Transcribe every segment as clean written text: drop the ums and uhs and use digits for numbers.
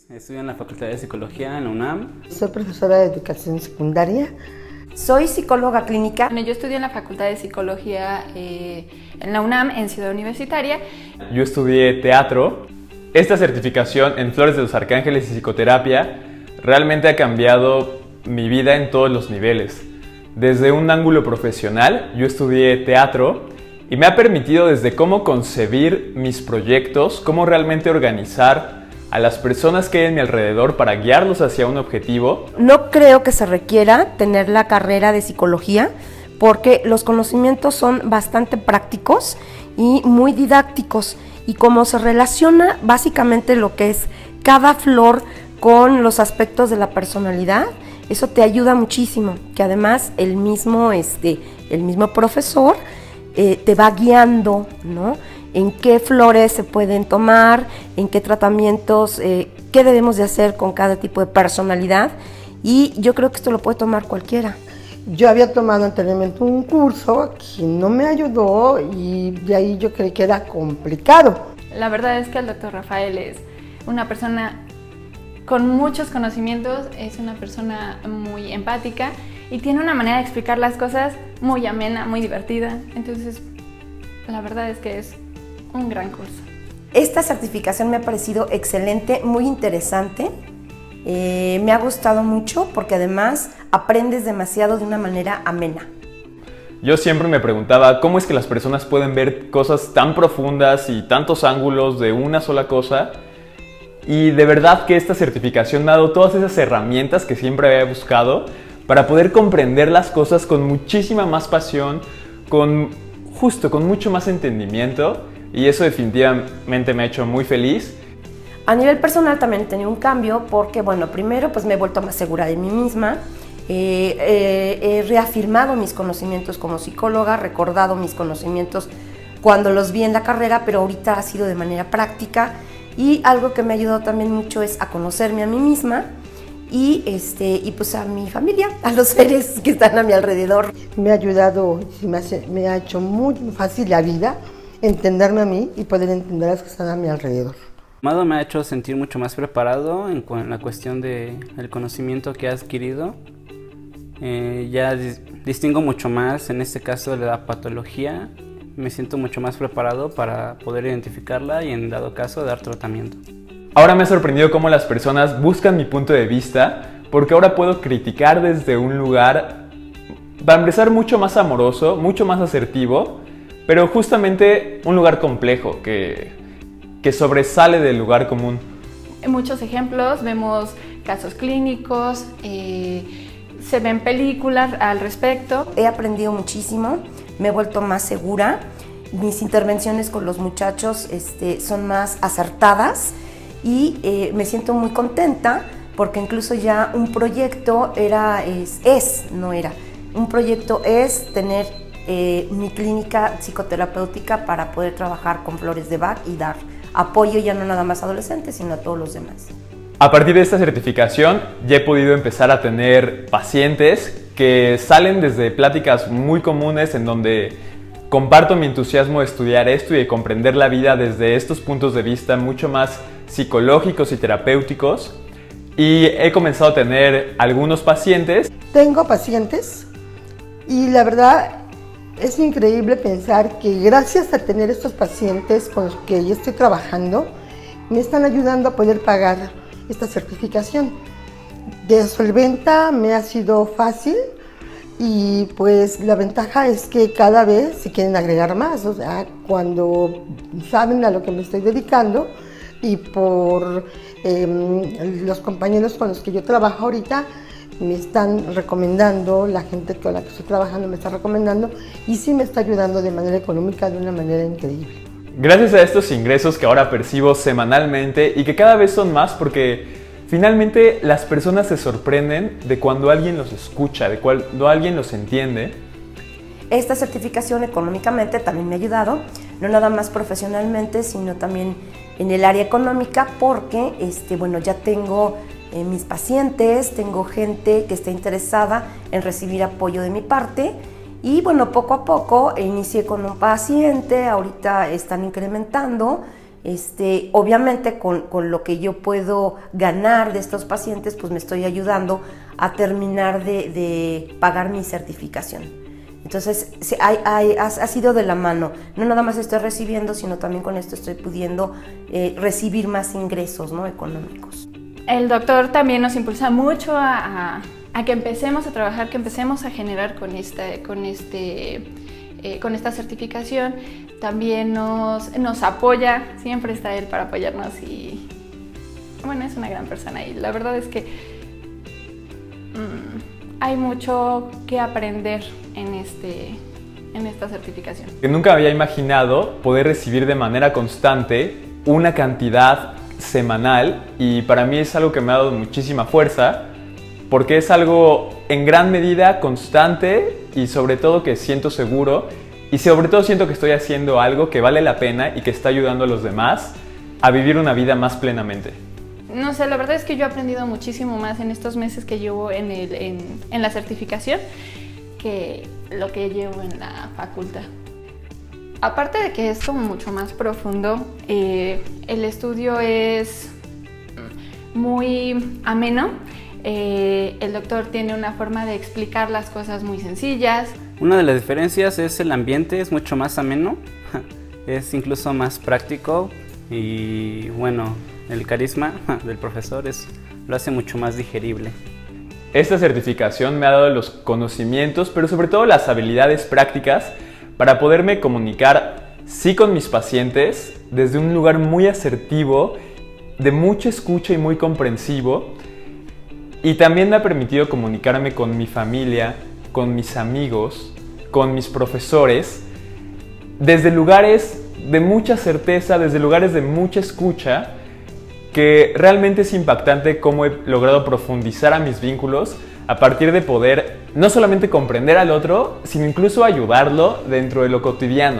Estudio en la Facultad de Psicología en la UNAM. Soy profesora de educación secundaria. Soy psicóloga clínica. Yo estudié en la Facultad de Psicología en la UNAM, en Ciudad Universitaria. Yo estudié teatro. Esta certificación en Flores de los Arcángeles y psicoterapia realmente ha cambiado mi vida en todos los niveles. Desde un ángulo profesional, yo estudié teatro y me ha permitido desde cómo concebir mis proyectos, cómo realmente organizar a las personas que hay en mi alrededor para guiarlos hacia un objetivo. No creo que se requiera tener la carrera de psicología porque los conocimientos son bastante prácticos y muy didácticos, y como se relaciona básicamente lo que es cada flor con los aspectos de la personalidad, eso te ayuda muchísimo, que además el mismo profesor te va guiando, ¿no?, en qué flores se pueden tomar, en qué tratamientos, qué debemos de hacer con cada tipo de personalidad, y yo creo que esto lo puede tomar cualquiera. Yo había tomado anteriormente un curso que no me ayudó y de ahí yo creí que era complicado. La verdad es que el doctor Rafael es una persona con muchos conocimientos, es una persona muy empática y tiene una manera de explicar las cosas muy amena, muy divertida. Entonces, la verdad es que es un gran curso. Esta certificación me ha parecido excelente, muy interesante. Me ha gustado mucho porque además aprendes demasiado de una manera amena. Yo siempre me preguntaba cómo es que las personas pueden ver cosas tan profundas y tantos ángulos de una sola cosa, y de verdad que esta certificación me ha dado todas esas herramientas que siempre había buscado para poder comprender las cosas con muchísima más pasión, con mucho más entendimiento, y eso definitivamente me ha hecho muy feliz. A nivel personal también he tenido un cambio porque, bueno, primero pues me he vuelto más segura de mí misma, he reafirmado mis conocimientos como psicóloga, recordado mis conocimientos cuando los vi en la carrera, pero ahorita ha sido de manera práctica, y algo que me ha ayudado también mucho es a conocerme a mí misma y pues a mi familia, a los seres que están a mi alrededor. Me ha ayudado, me ha hecho muy fácil la vida, entenderme a mí y poder entender a los que están a mi alrededor. Me ha hecho sentir mucho más preparado en la cuestión del conocimiento que he adquirido. Ya distingo mucho más, en este caso, de la patología. Me siento mucho más preparado para poder identificarla y, en dado caso, dar tratamiento. Ahora me ha sorprendido cómo las personas buscan mi punto de vista, porque ahora puedo criticar desde un lugar, para empezar, mucho más amoroso, mucho más asertivo, pero justamente un lugar complejo que sobresale del lugar común. En muchos ejemplos vemos casos clínicos, se ven películas al respecto. He aprendido muchísimo, me he vuelto más segura, mis intervenciones con los muchachos son más acertadas y me siento muy contenta porque incluso ya un proyecto un proyecto es tener mi clínica psicoterapéutica para poder trabajar con flores de Bach y dar apoyo ya no nada más a adolescentes, sino a todos los demás. A partir de esta certificación ya he podido empezar a tener pacientes que salen desde pláticas muy comunes en donde comparto mi entusiasmo de estudiar esto y de comprender la vida desde estos puntos de vista mucho más psicológicos y terapéuticos, y he comenzado a tener algunos pacientes. Tengo pacientes y la verdad es increíble pensar que gracias a tener estos pacientes con los que yo estoy trabajando, me están ayudando a poder pagar esta certificación. De solventa me ha sido fácil y pues la ventaja es que cada vez se quieren agregar más, o sea, cuando saben a lo que me estoy dedicando y por los compañeros con los que yo trabajo ahorita, me están recomendando, la gente con la que estoy trabajando me está recomendando y sí me está ayudando de manera económica de una manera increíble. Gracias a estos ingresos que ahora percibo semanalmente y que cada vez son más, porque finalmente las personas se sorprenden de cuando alguien los escucha, de cuando alguien los entiende. Esta certificación económicamente también me ha ayudado, no nada más profesionalmente, sino también en el área económica, porque bueno, ya tengo mis pacientes, tengo gente que está interesada en recibir apoyo de mi parte, y bueno, poco a poco inicié con un paciente, ahorita están incrementando, Obviamente con lo que yo puedo ganar de estos pacientes, pues me estoy ayudando a terminar de pagar mi certificación. Entonces ha sido de la mano, no nada más estoy recibiendo, sino también con esto estoy pudiendo recibir más ingresos, ¿no?, económicos. El doctor también nos impulsa mucho a que empecemos a trabajar, que empecemos a generar con esta certificación. También nos apoya, siempre está él para apoyarnos y bueno, es una gran persona y la verdad es que hay mucho que aprender en esta certificación. Que nunca había imaginado poder recibir de manera constante una cantidad semanal y para mí es algo que me ha dado muchísima fuerza porque es algo en gran medida constante y sobre todo que siento seguro y sobre todo siento que estoy haciendo algo que vale la pena y que está ayudando a los demás a vivir una vida más plenamente. No sé, la verdad es que yo he aprendido muchísimo más en estos meses que llevo en la certificación que lo que llevo en la facultad. Aparte de que es como mucho más profundo, el estudio es muy ameno. El doctor tiene una forma de explicar las cosas muy sencillas. Una de las diferencias es el ambiente, es mucho más ameno, es incluso más práctico y bueno, el carisma del profesor lo hace mucho más digerible. Esta certificación me ha dado los conocimientos, pero sobre todo las habilidades prácticas para poderme comunicar, sí, con mis pacientes desde un lugar muy asertivo, de mucha escucha y muy comprensivo. Y también me ha permitido comunicarme con mi familia, con mis amigos, con mis profesores, desde lugares de mucha certeza, desde lugares de mucha escucha, que realmente es impactante cómo he logrado profundizar a mis vínculos a partir de poder no solamente comprender al otro, sino incluso ayudarlo dentro de lo cotidiano.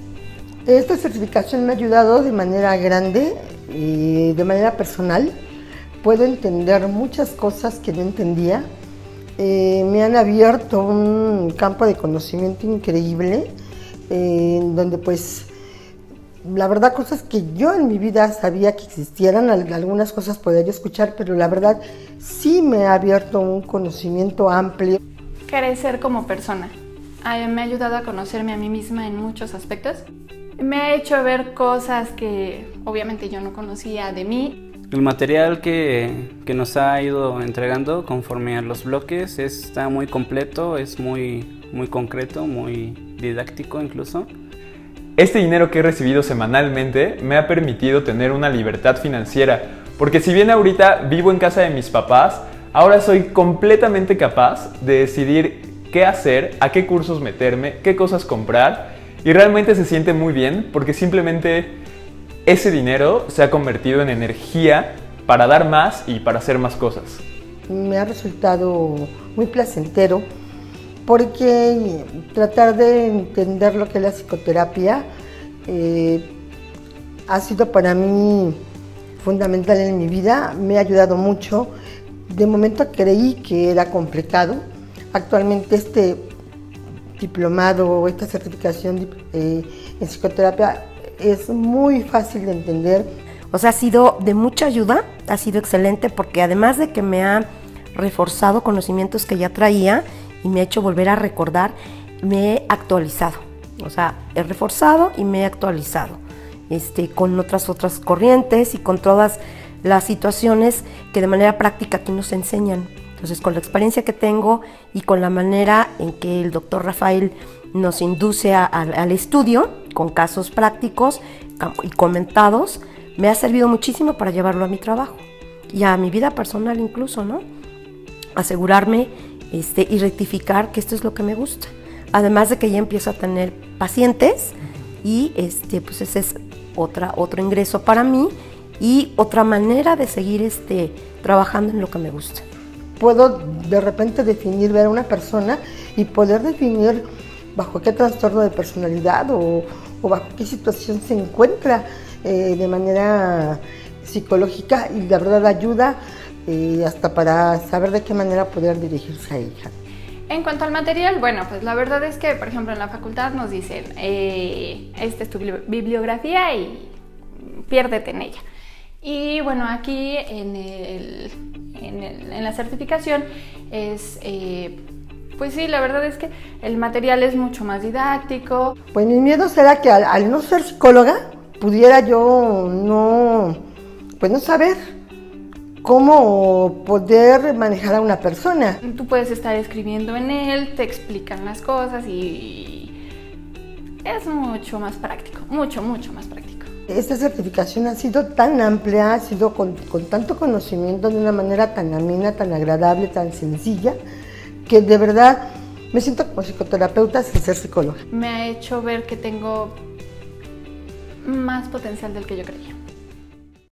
Esta certificación me ha ayudado de manera grande y de manera personal. Puedo entender muchas cosas que no entendía. Me han abierto un campo de conocimiento increíble, donde pues la verdad cosas que yo en mi vida sabía que existieran, algunas cosas podía yo escuchar, pero la verdad sí me ha abierto un conocimiento amplio. Crecer como persona. Me ha ayudado a conocerme a mí misma en muchos aspectos. Me ha hecho ver cosas que obviamente yo no conocía de mí. El material que nos ha ido entregando conforme a los bloques está muy completo, es muy concreto, muy didáctico incluso. Este dinero que he recibido semanalmente me ha permitido tener una libertad financiera, porque si bien ahorita vivo en casa de mis papás, ahora soy completamente capaz de decidir qué hacer, a qué cursos meterme, qué cosas comprar, y realmente se siente muy bien porque simplemente ese dinero se ha convertido en energía para dar más y para hacer más cosas. Me ha resultado muy placentero porque tratar de entender lo que es la psicoterapia ha sido para mí fundamental en mi vida, me ha ayudado mucho. De momento creí que era complicado. Actualmente este diplomado, esta certificación en psicoterapia es muy fácil de entender. O sea, ha sido de mucha ayuda, ha sido excelente porque además de que me ha reforzado conocimientos que ya traía y me ha hecho volver a recordar, me he actualizado. O sea, he reforzado y me he actualizado con otras corrientes y con todas las situaciones que de manera práctica aquí nos enseñan. Entonces, con la experiencia que tengo y con la manera en que el doctor Rafael nos induce al estudio, con casos prácticos y comentados, me ha servido muchísimo para llevarlo a mi trabajo y a mi vida personal incluso, ¿no? Asegurarme y rectificar que esto es lo que me gusta. Además de que ya empiezo a tener pacientes y pues ese es otro ingreso para mí y otra manera de seguir trabajando en lo que me gusta. Puedo de repente ver a una persona y poder definir bajo qué trastorno de personalidad o bajo qué situación se encuentra de manera psicológica, y la verdad ayuda hasta para saber de qué manera poder dirigirse a ella. En cuanto al material, bueno, pues la verdad es que, por ejemplo, en la facultad nos dicen, esta es tu bibliografía y piérdete en ella. Y bueno, aquí en la certificación es, pues sí, la verdad es que el material es mucho más didáctico. Pues mi miedo será que al no ser psicóloga pudiera yo no saber cómo poder manejar a una persona. Tú puedes estar escribiendo en él, te explican las cosas y es mucho más práctico, mucho más práctico. Esta certificación ha sido tan amplia, ha sido con tanto conocimiento, de una manera tan amena, tan agradable, tan sencilla, que de verdad me siento como psicoterapeuta sin ser psicóloga. Me ha hecho ver que tengo más potencial del que yo creía.